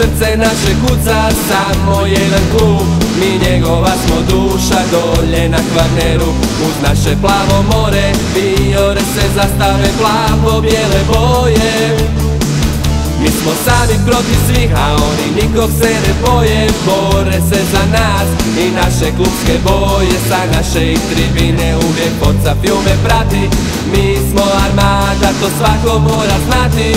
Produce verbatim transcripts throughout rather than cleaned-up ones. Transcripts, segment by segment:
srce naše kuca samo jedan klub. Mi njegova smo duša dolje na Kvarneru. Uz naše plavo more vijore se zastave plavo-bijele boje. Mi smo sami protiv svih, a oni nikog se ne boje. Bore se za nas i naše klubske boje. Sa naše i tribine uvijek foca filme prati. Mi smo Armada, to svako mora znati.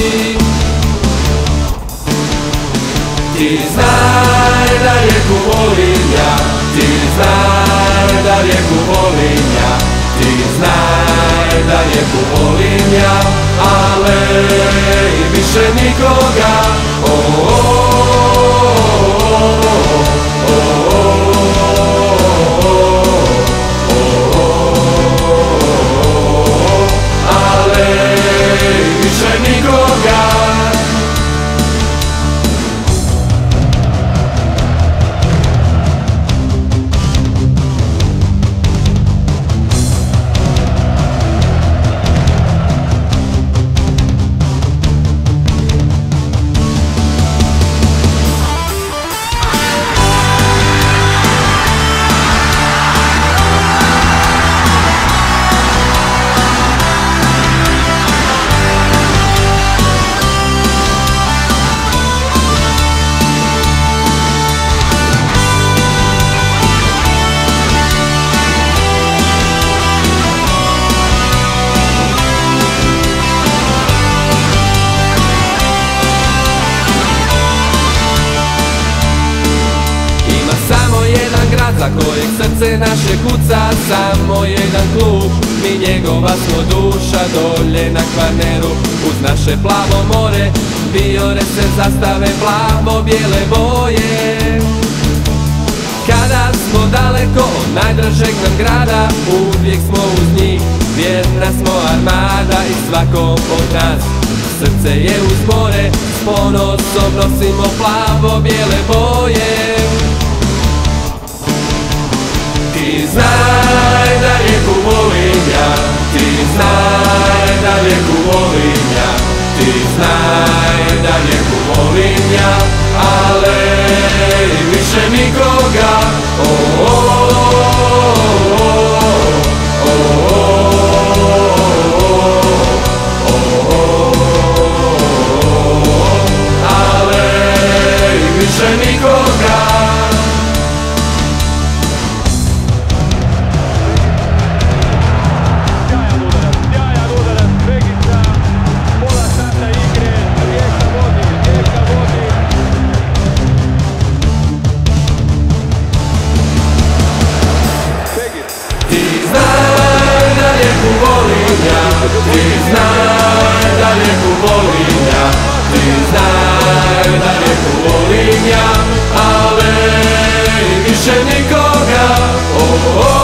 Ti znaj da rijeku volim ja, ti znaj da rijeku volim ja, ti znaj da rijeku volim ja, ale i više nikoga. Oh, oh, oh, oh, ale i više nikoga. Za kojeg srce naše kuca samo jedan klub. Mi njegova smo duša dolje na Kvarneru. Uz naše plavo more vijore se zastave plavo-bijele boje. Kada smo daleko od najdražeg nam grada, uvijek smo uz njih, vjerna smo Armada i svakom od nas. Srce je uz more, s ponosom nosimo plavo-bijele boje. Ti znaj da rijeku volim ja, ti znaj da rijeku volim ja, ti znaj da rijeku volim ja, ale i više nikoga. Oh, oh, oh, oh, ale i više nikoga. Ti znaj da rijeku volim ja, ti znaj da rijeku volim ja, ale i više nikoga. Oh, oh.